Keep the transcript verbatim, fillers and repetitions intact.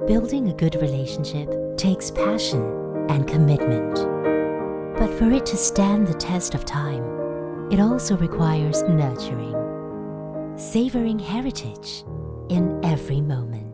Building a good relationship takes passion and commitment. But for it to stand the test of time, it also requires nurturing, savoring heritage in every moment.